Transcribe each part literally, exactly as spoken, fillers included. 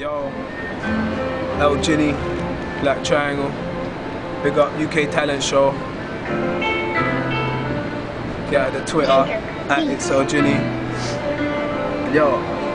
Yo, El Ginny, Black Triangle, big up U K Talent Show. Get the Twitter at It's El Ginny. Yo,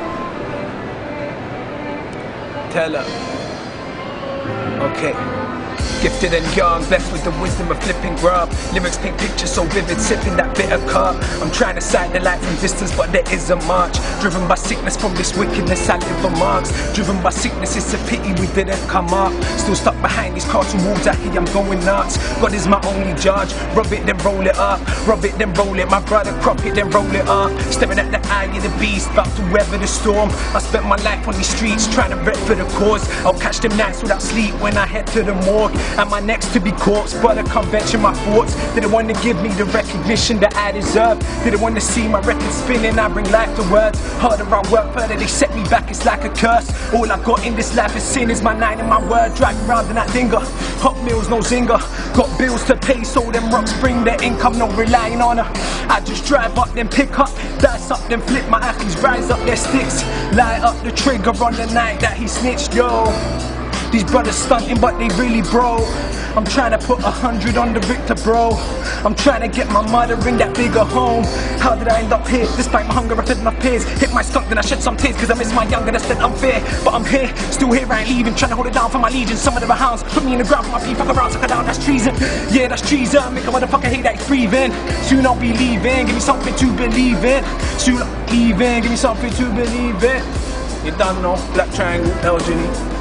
tell her. Okay. Gifted and young, blessed with the wisdom of flipping grub. Lyrics paint pictures so vivid, sipping that bitter cup. I'm trying to sight the light from distance, but there isn't much. Driven by sickness from this wickedness, I live amongst. Driven by sickness, it's a pity we didn't come up. Still stuck behind these castle walls, I hear I'm going nuts. God is my only judge. Rub it, then roll it up. Rub it, then roll it. My brother, crop it, then roll it up. Staring at the eye of the beast, about to weather the storm. I spent my life on these streets, trying to rep for the cause. I'll catch them nights without sleep when I head to the morgue. Am I next to be corpse? But a convention, my thoughts didn't want to give me the recognition that I deserve. Didn't want to see my record spinning. I bring life to words. Harder I work, further they set me back. It's like a curse. All I got in this life is sin. Is my nine and my word. Driving around in that dinger. Hot meals, no zinger. Got bills to pay, so them rocks bring their income. No relying on her. I just drive up, then pick up, dice up, then flip. My athletes rise up their sticks. Light up the trigger on the night that he snitched. Yo. These brothers stunting, but they really broke. I'm trying to put a hundred on the Victor, bro. I'm trying to get my mother in that bigger home. How did I end up here? Despite my hunger, I fed my peers. Hit my skunk, then I shed some tears, cause I miss my younger, that's that unfair. But I'm here, still here, I ain't leaving. Trying to hold it down for my legion. Some of the hounds put me in the ground for my people. Fuck around, suck it down, that's treason. Yeah, that's treason. Make a motherfucker hate that he's breathing. Soon I'll be leaving. Give me something to believe in. Soon I'll be leaving. Give me something to believe in. You done know, Black Triangle, El Ginny.